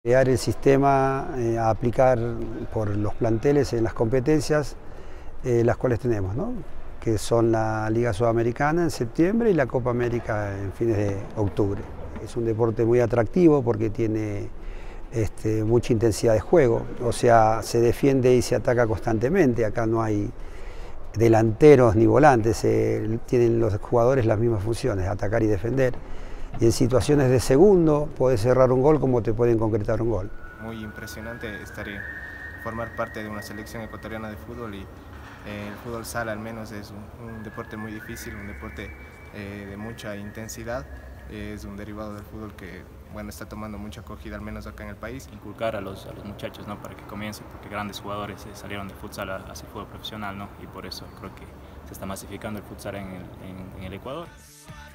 Crear el sistema a aplicar por los planteles en las competencias las cuales tenemos, ¿no? Que son la Liga Sudamericana en septiembre y la Copa América en fines de octubre. Es un deporte muy atractivo porque tiene mucha intensidad de juego, o sea, se defiende y se ataca constantemente. Acá no hay delanteros ni volantes, tienen los jugadores las mismas funciones, atacar y defender. Y en situaciones de segundo puedes cerrar un gol como te pueden concretar un gol. Muy impresionante formar parte de una selección ecuatoriana de fútbol y el fútbol sala al menos es un deporte muy difícil, un deporte de mucha intensidad. Es un derivado del fútbol que bueno, está tomando mucha acogida al menos acá en el país. Inculcar a los muchachos, ¿no? Para que comiencen, porque grandes jugadores salieron del futsal hacia el fútbol profesional, ¿no? Y por eso creo que se está masificando el futsal en el Ecuador.